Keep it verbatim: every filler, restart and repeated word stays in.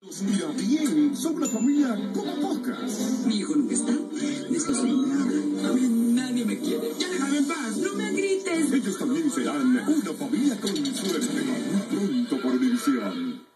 Mira bien, son una familia como pocas. Mi hijo nunca está. Descocinada. A mí nadie me quiere. ¡Ya déjame en paz! ¡No me grites! Ellos también serán una familia con suerte. Muy pronto por Univisión.